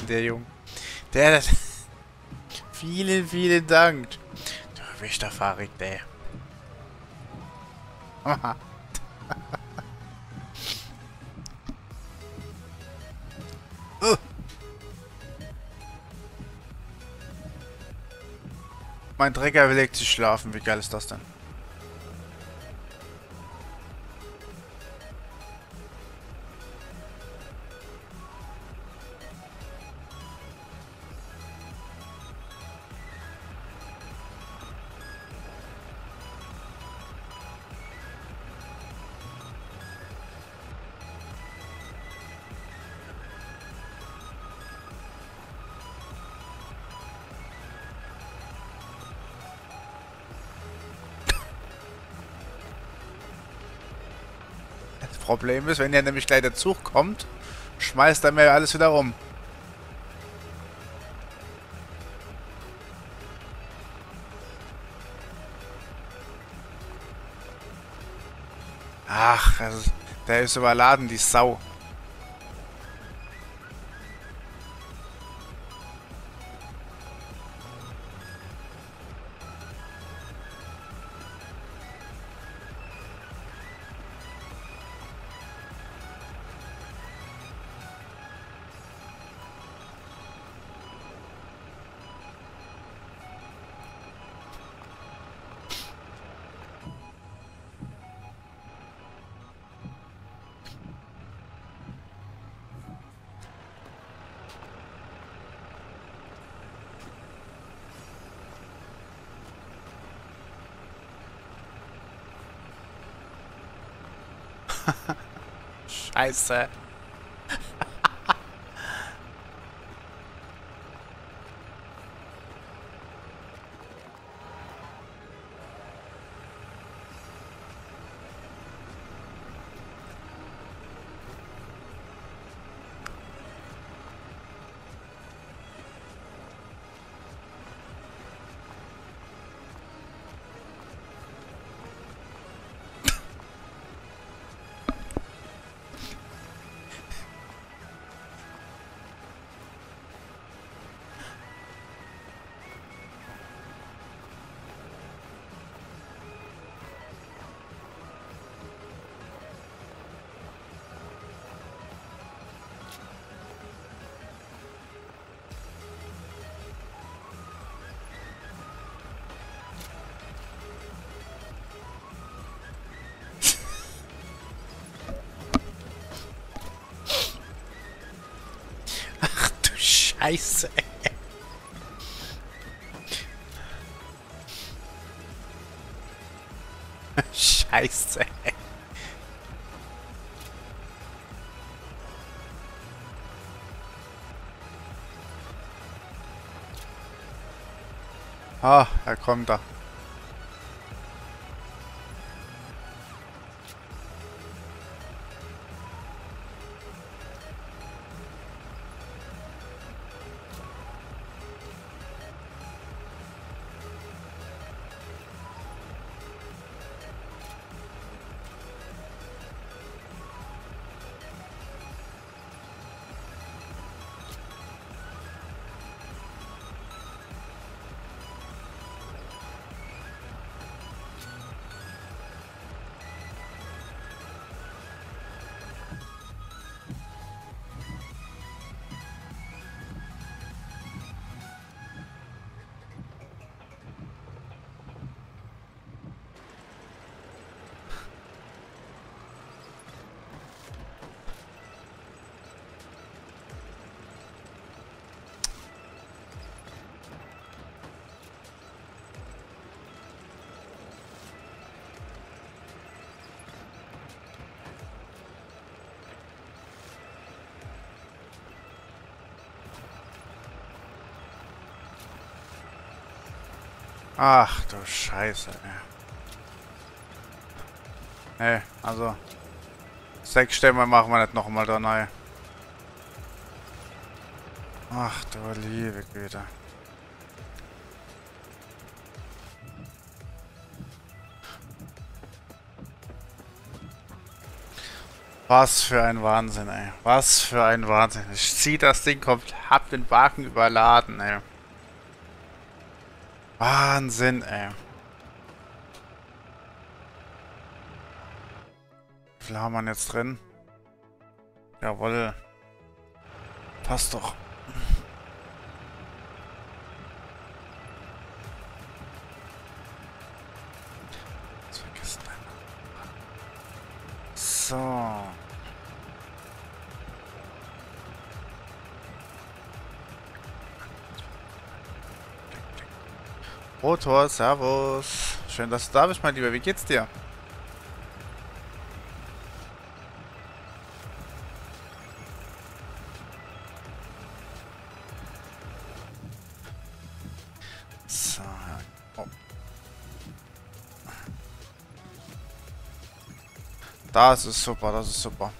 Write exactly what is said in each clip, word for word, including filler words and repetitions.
der Junge. Der, das... Vielen, vielen Dank. Du bist der Verrückte. Haha. uh. Mein Trecker legt sich schlafen. Wie geil ist das denn? Das Problem ist, wenn ja nämlich gleich der Zug kommt, schmeißt er mir alles wieder rum. Ach, das, der ist überladen, die Sau. Scheiße. Scheiße. Scheiße. Ah, da kommt er. Ach du Scheiße, ey. Nee, also sechs Stämme machen wir nicht nochmal da rein. Ach du liebe Güte. Was für ein Wahnsinn, ey. Was für ein Wahnsinn. Ich zieh das Ding komplett, hab den Wagen überladen, ey. Wahnsinn, ey. Wie viel haben wir jetzt drin? Jawohl. Passt doch. So. Rotor, servus. Schön, dass du da bist, mein Lieber. Wie geht's dir? So. Oh. Das ist super, das ist super.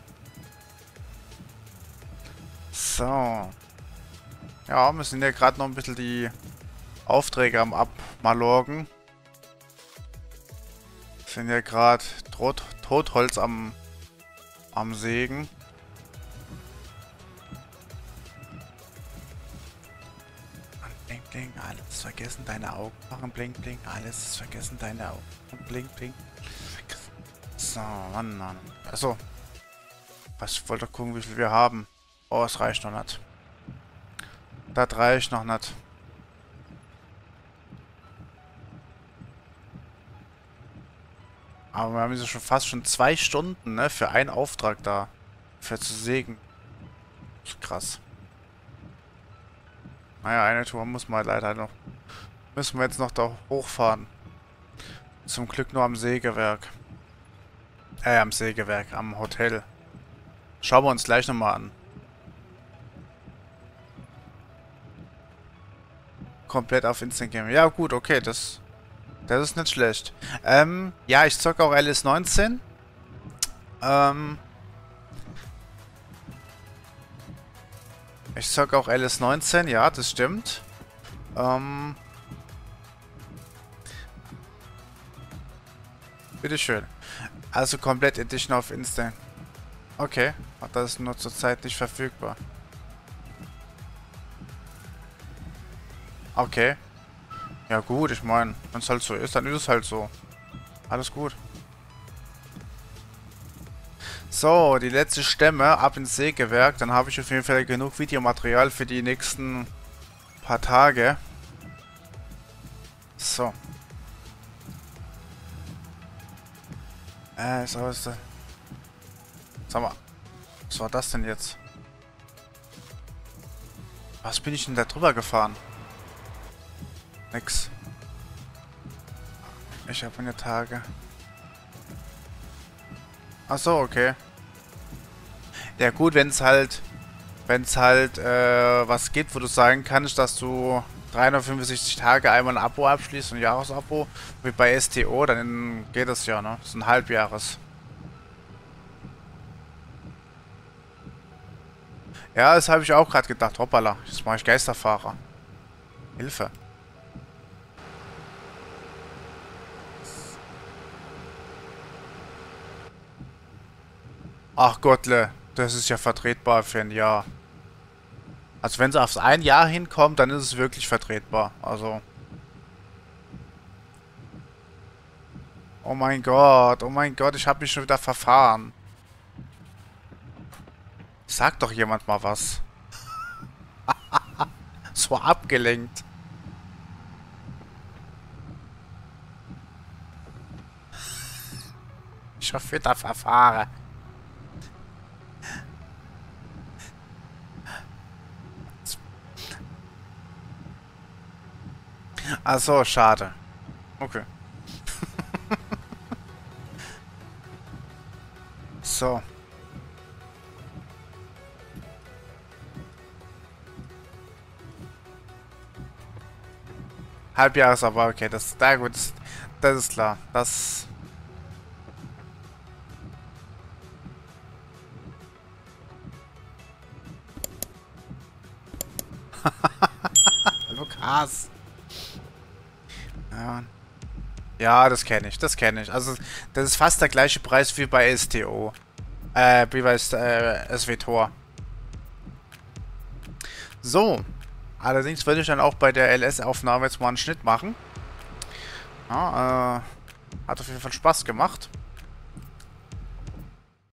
So. Ja, wir sind ja gerade noch ein bisschen die Aufträge am Abmalorgen. Sind ja gerade Tot Totholz am, am Sägen. Bling, bling, alles vergessen, deine Augen machen bling, bling, alles vergessen, deine Augen bling, bling. So, Mann, Mann. Achso. Was, ich wollte gucken, wie viel wir haben. Oh, es reicht noch nicht. Das reicht noch nicht. Aber wir haben jetzt schon fast schon zwei Stunden, ne, für einen Auftrag da. Für zu sägen. Das ist krass. Naja, eine Tour muss man leider noch. Müssen wir jetzt noch da hochfahren. Zum Glück nur am Sägewerk. Äh, am Sägewerk, am Hotel. Schauen wir uns gleich nochmal an. Komplett auf Instagram. Ja gut, okay, das... Das ist nicht schlecht. Ähm, ja, ich zocke auch L S neunzehn. Ähm... Ich zocke auch L S neunzehn, ja, das stimmt. Ähm... Bitteschön. Also komplett Edition auf Insta. Okay, das ist nur zurzeit nicht verfügbar. Okay. Ja gut, ich meine, wenn es halt so ist, dann ist es halt so. Alles gut. So, die letzte Stämme ab ins Sägewerk. Dann habe ich auf jeden Fall genug Videomaterial für die nächsten paar Tage. So. Äh, so ist das. Sag mal. Was war das denn jetzt? Was bin ich denn da drüber gefahren? Nix. Ich habe eine Tage. Ach so, okay. Ja gut, wenn es halt, wenn es halt äh, was gibt, wo du sagen kannst, dass du dreihundertfünfundsechzig Tage einmal ein Abo abschließt, ein Jahresabo, wie bei S T O, dann geht das ja, ne? Das ist ein Halbjahres. Ja, das habe ich auch gerade gedacht. Hoppala, jetzt mache ich Geisterfahrer. Hilfe. Ach Gottle, das ist ja vertretbar für ein Jahr. Also wenn es aufs ein Jahr hinkommt, dann ist es wirklich vertretbar. Also. Oh mein Gott, oh mein Gott, ich habe mich schon wieder verfahren. Sag doch jemand mal was. So abgelenkt. Ich schon wieder verfahre. Ach so, schade. Okay. So. Halbjahres, aber okay, das, da gut, das, das ist klar. Das. Lukas. Ja. Ja, das kenne ich, das kenne ich. Also, das ist fast der gleiche Preis wie bei S T O. Äh, wie heißt äh, S W Tor. So. Allerdings würde ich dann auch bei der L S-Aufnahme jetzt mal einen Schnitt machen. Ja, äh, hat auf jeden Fall Spaß gemacht.